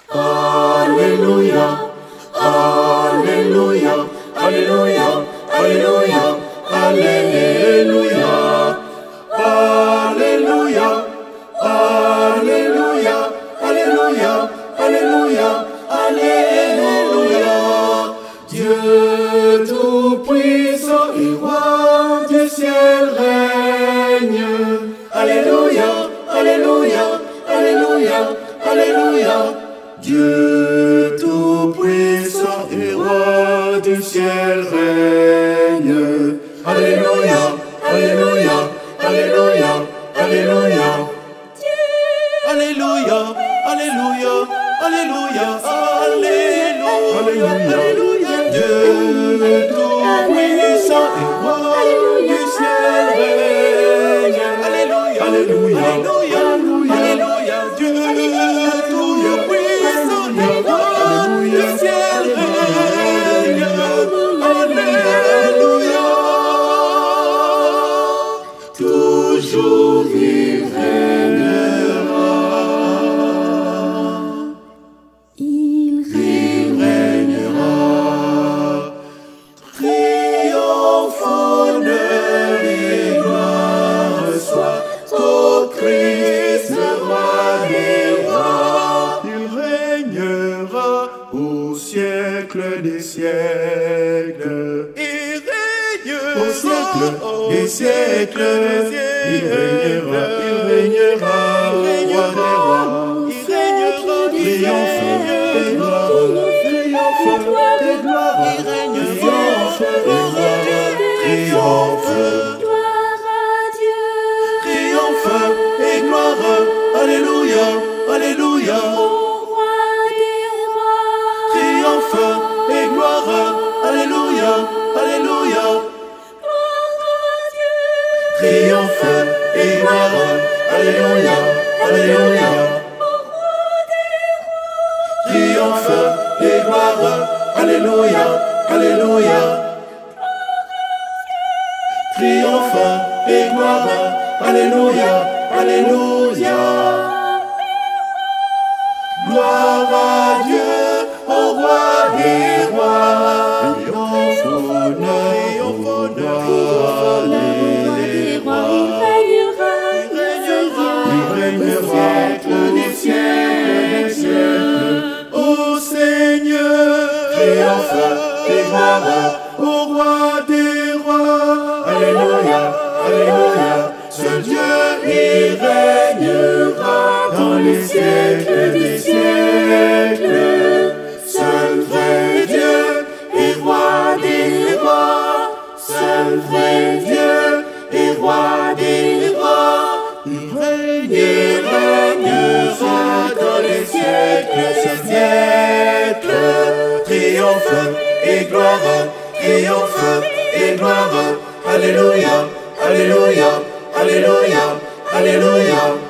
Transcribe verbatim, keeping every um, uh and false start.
Alléluia, Alléluia, Alléluia, Alléluia, Alléluia, Alléluia, Alléluia, Alléluia, Alléluia, Alléluia. Dieu tout-puissant et roi du ciel règne. Alléluia, Alléluia, Alléluia, Alléluia. Dieu tout-puissant et roi du ciel règne. Alléluia, Alléluia, Alléluia, Alléluia. Alléluia, Alléluia, Alléluia, Alléluia, Alléluia. Dieu tout-puissant et roi du ciel règne. Alléluia, Alléluia, Alléluia, Alléluia. Dieu tout-puissant et roi du ciel règne. Alléluia. Toujours il règnera. Il règnera. Triomphant de gloire soit au Christ le roi des rois. Il régnera au siècle des siècles. Il régnera au siècle des siècles. Il régnera, il régnera, roi des rois. Il régnera, triomphant et gloire, triomphant et gloire. Il régnera, triomphe, gloire à Dieu. Triomphe et gloire, alléluia, alléluia. Au roi des rois. Triomphe et gloire, alléluia, alléluia. Gloire à Dieu. Triomphe et gloire, alléluia, alléluia. Au roi des rois. Triomphe et gloire, alléluia, alléluia. Triomphe et gloire, alléluia, alléluia. Gloire à Dieu, au roi des rois. Triomphe, honneur, honneur, des rois. Il régnera, il régnera, il régnera des siècles. Ô Seigneur, triomphe et gloire, au roi des rois. Alléluia, alléluia, ce Dieu il régnera dans les siècles des siècles. Seul vrai Dieu et roi des rois. Seul vrai Dieu et roi des rois. Il règne, il régnera dans les siècles des siècles. Triomphe et gloire, triomphe et gloire. Alléluia, alléluia, alléluia, alléluia.